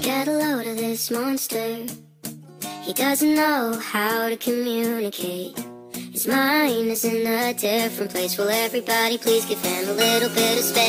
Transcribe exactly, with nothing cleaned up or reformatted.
Get a load of this monster. He doesn't know how to communicate. His mind is in a different place. Will everybody please give him a little bit of space?